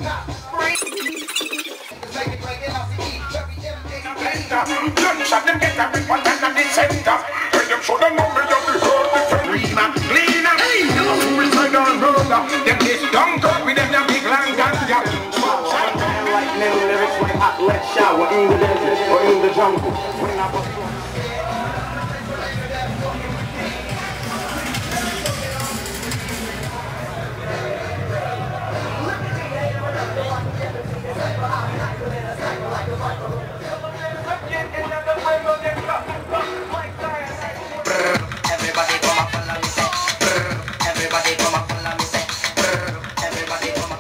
Gunshot them get up in one hand and the center. When them show them know me just the hurt the cleaner, cleaner. Hey, you know suicide and murder. Them get dunked up with them big long ganja. Like them lyrics when hot let shower in the desert or in the jungle. When I was everybody come up and let me say, everybody come up and let me say, everybody come up.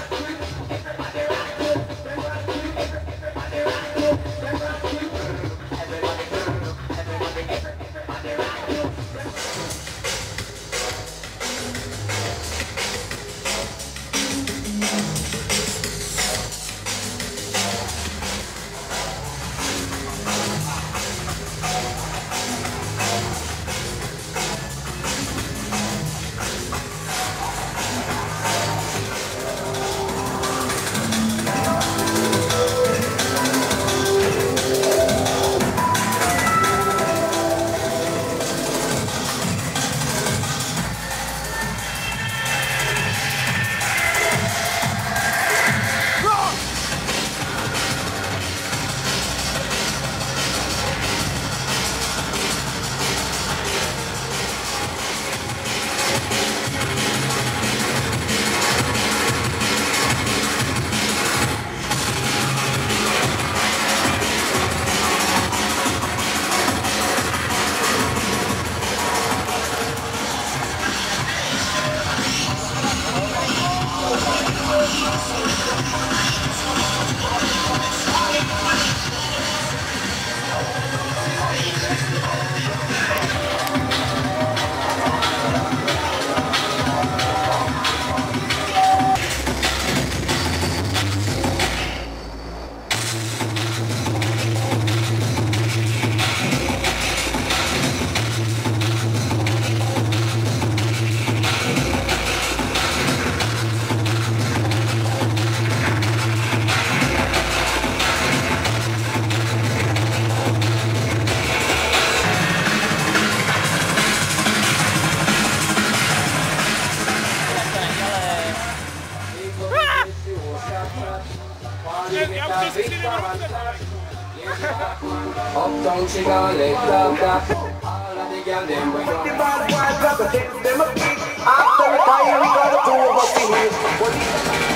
Uptown Chicago, club that all of the girls them we the bad boys got to take them a kick. After the time we got the two of us in here.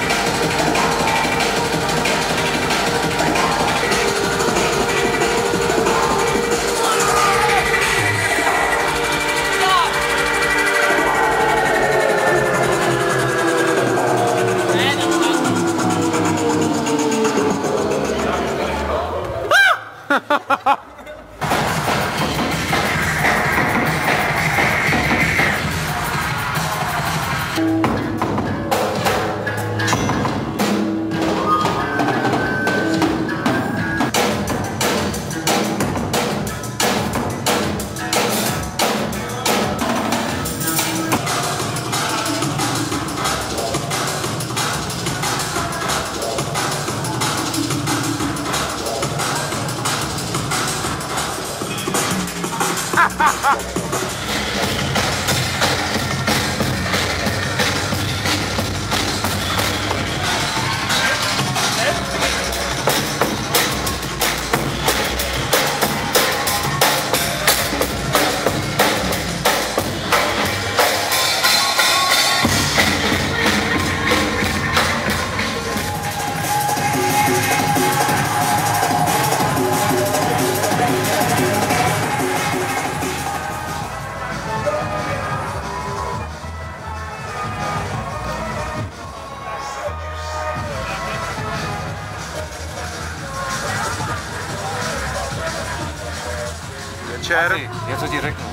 Něco ti řeknu.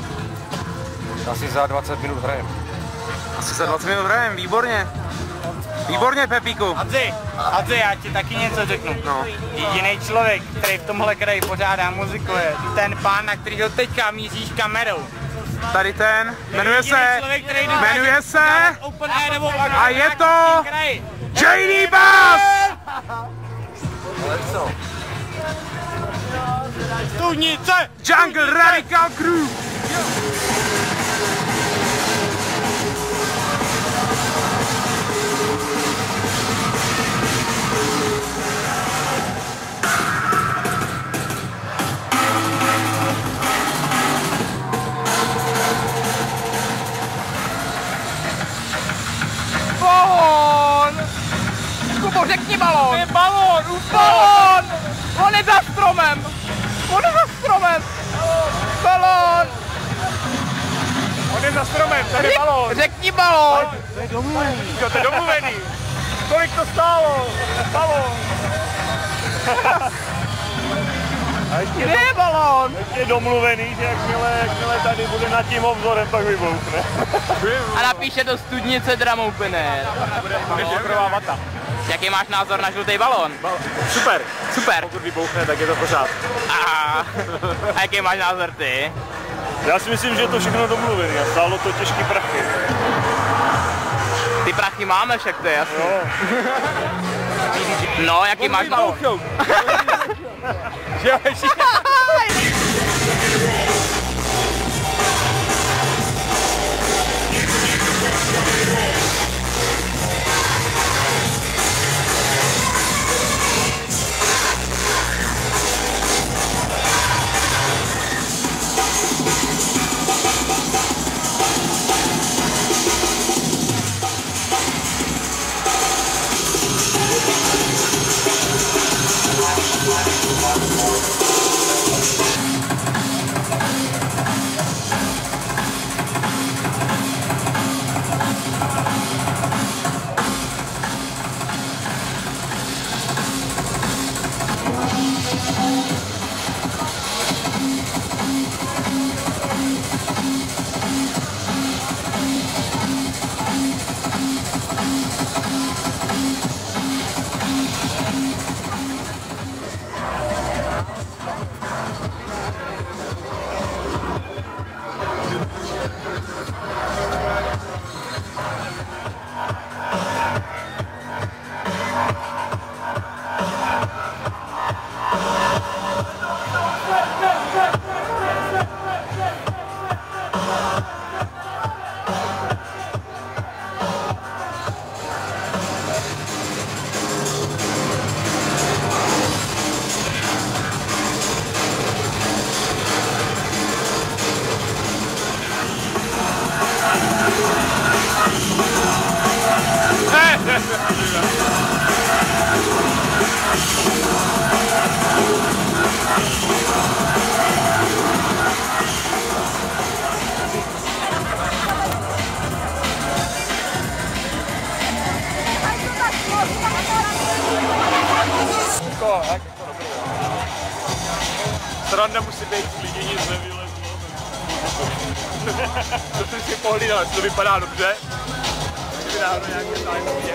Asi za 20 minut hrajem. Asi za 20 minut hrajem, výborně. Výborně, Pepíku. Hadzi, já ti taky něco řeknu. No. Jediný člověk, který v tomhle kraji pořádá muziku, je ten pán, na kterýho teďka míříš kamerou. Tady ten, jmenuje se, člověk, a je to JD Bass! Ale co? Studnice! Jungle Radical Crew! Balón! Kubo, řekni balón! Je balón! Balón! On je za stromem! On je za stromem! Balón! On je za stromem, tady je balón! Řekni balón! To je domluvený. Jo, to je domluvený! Kolik to stálo? Balón! Kde je balón? Je domluvený, že jakmile tady bude nad tím obzorem, tak vybouchne. A napíše do studnice Drum Opener. Bude pokrová vata. Jaký máš názor na žlutý balón? Super. Super. Pokud vybouchne, tak je to pořád. A jaký máš názor ty? Já si myslím, že je to všechno domluvený a stálo to těžký prachy. Ty prachy máme však, to je jasný. No, jaký máš balón? Sranda musí být, lidi nic nevylezlo. To jsem si pohlídal, jestli to vypadá dobře. Vydáhnu nějaké zájemné.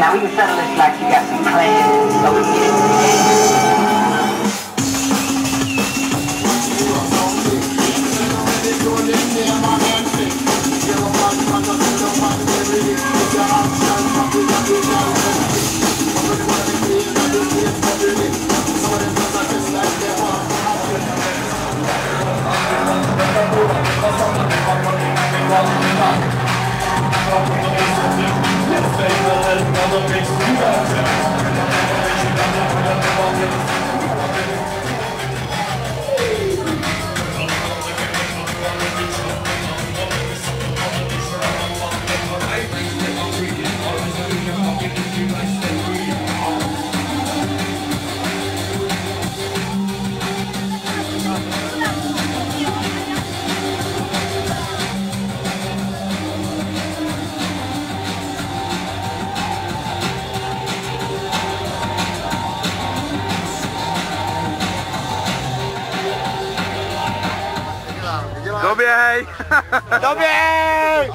Now we can settle this like you got some plans, so we can get into the game. Doběhej! Doběj!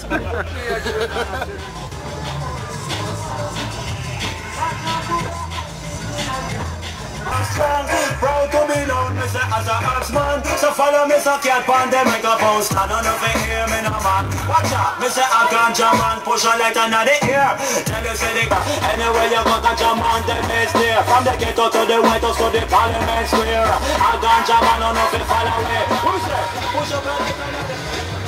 Proud to be known, me say as a axman. So follow me, so can't pan the microphone. Stand on over here, me no man. Watch out, me say a ganja man. Push a light under the ear. Tell you say the anywhere you go, ganja man, them is there. From the ghetto to the White House to the Parliament Square. A ganja man, no fi follow away. Who's there? Push up a light under the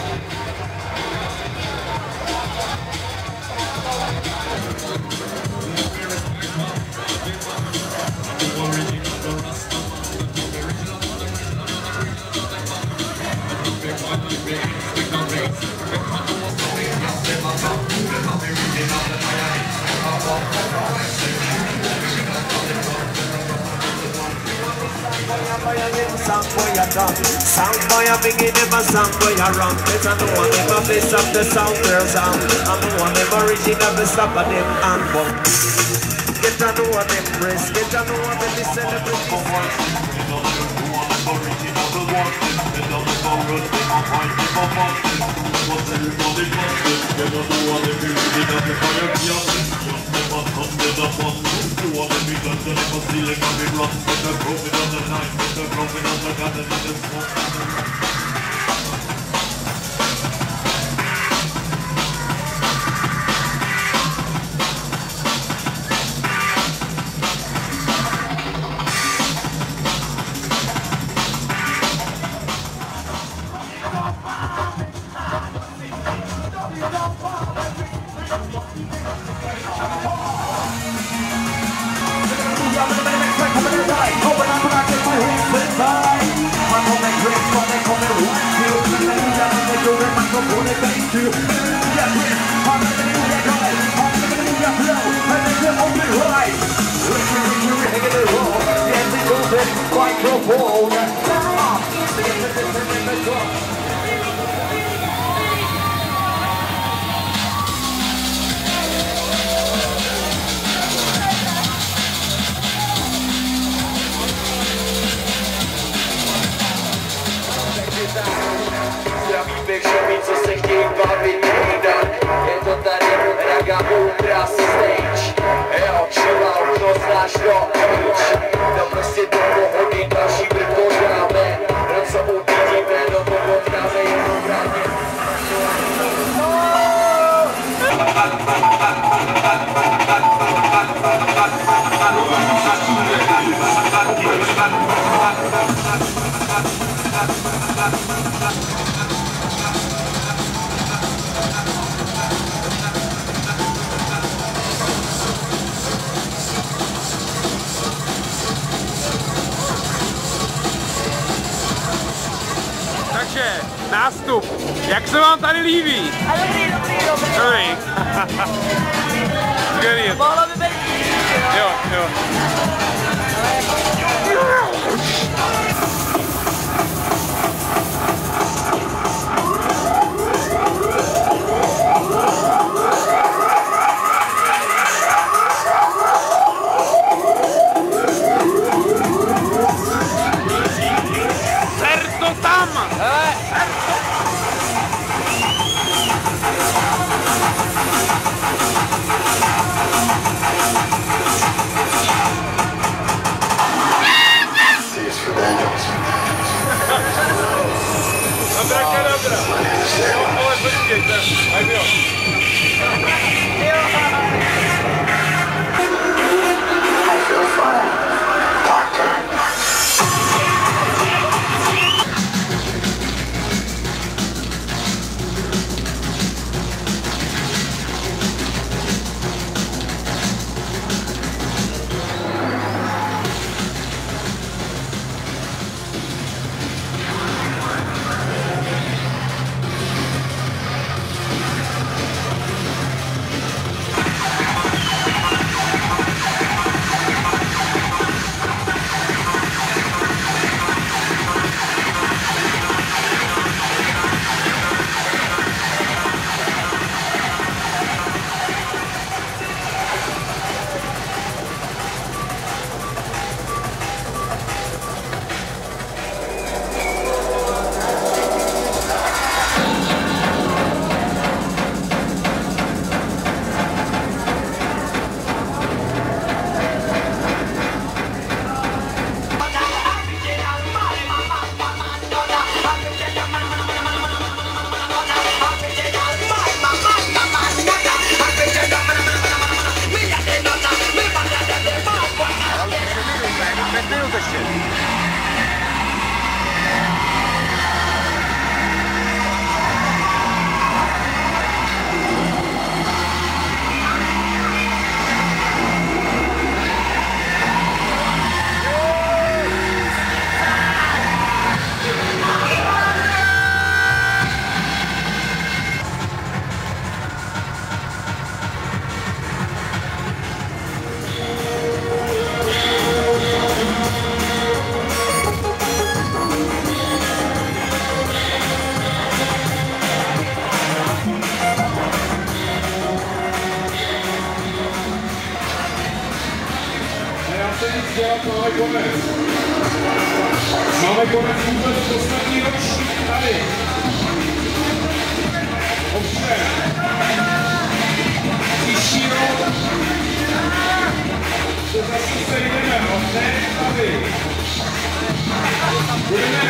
sound boy a drum, sound boy a biggie never sound boy a run. Better know one never place up the sound girls on. I'm the one never original the stop of them and bum. Get to know what them breast, get to know what them celebrate for one. Takže, nástup. Jak se vám tady líbí? Dobrý. Skvělý. Mohlo by být. Jo, jo. Ser to tam! Hele! Máme konec vůbec poslední ročník tady. Ovšem, příští rok se zase sejdeme tady. Budeme